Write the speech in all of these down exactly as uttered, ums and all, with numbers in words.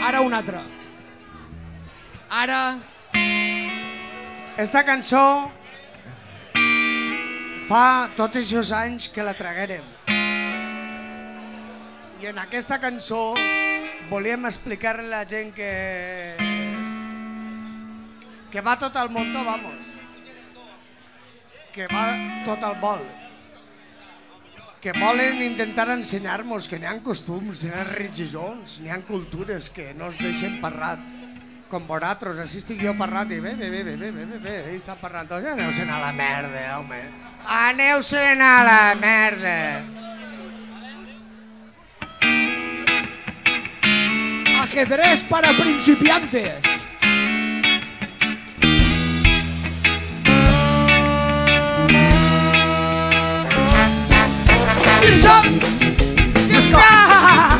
Ara una altra. Ara... Esta cançó fa tots aquests anys que la traguérem. I en aquesta cançó volíem explicar-li a la gent que... que va tot al mundo, vamos. Que va tot al vol. Que volen intentar ensenyar-nos que n'hi ha costums, n'hi ha religions, n'hi ha cultures que no es deixen parlar. Com vosaltres, així estic jo parlant i bé, bé, bé, bé, bé, bé, bé, bé, ells estan parlant tots, aneu-se'n a la merda, home. Aneu-se'n a la merda. Ajedrez para principiantes. I som... I som...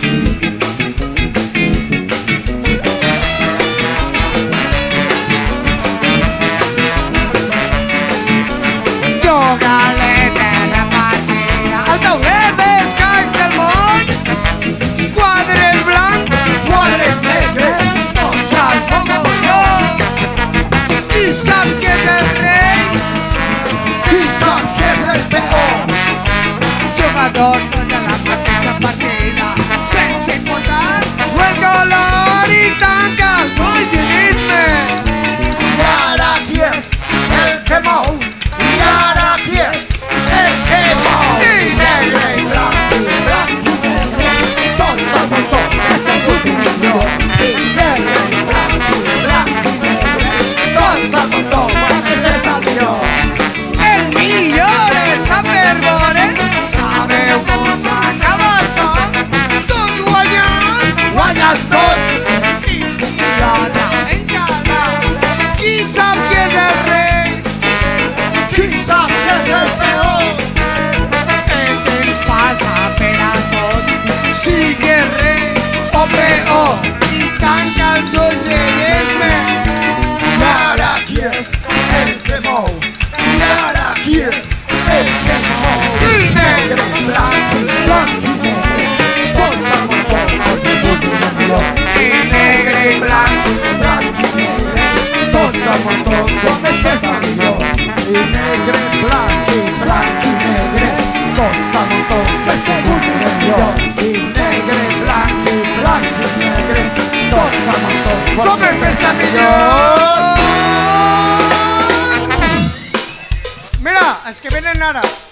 Galeta de partida, el tauler més cacs del món. Quadres blancs, quadres negres, tots al mogolló. Qui sap què és el rei? Qui sap què és el peó? Jugadors tots a la mateixa partida, sense importar el color i tanca els ulls i ritme. I ara qui és el que mou? I ara qui és el que mou? I negre i blanc, i blanc i negre, tots al montó que se'n surtin millor. I negre i blanc, i blanc i negre, tots al montó que està millor. El millor està per veure, sabeu com s'acaba això? Tots guanyant, guanyant tots, i mirada en cada. Qui sap qui és el rei? Qui sap què és el peó? El temps passa per a tots, sigui rei o peó, i tanca els ulls i llesme. I ara qui és el que mou? I ara qui és el que mou? I negre, blanc, blanc i negre, tots al montó que se surtin millor. I negre i blanc, blanc i negre, tots al montó com és que està millor. I negre, blanc i blanc i negre, tots al montó que se surtin millor. I negre, blanc i blanc i negre, tots al montó com és que està millor. Mira, els que venen ara.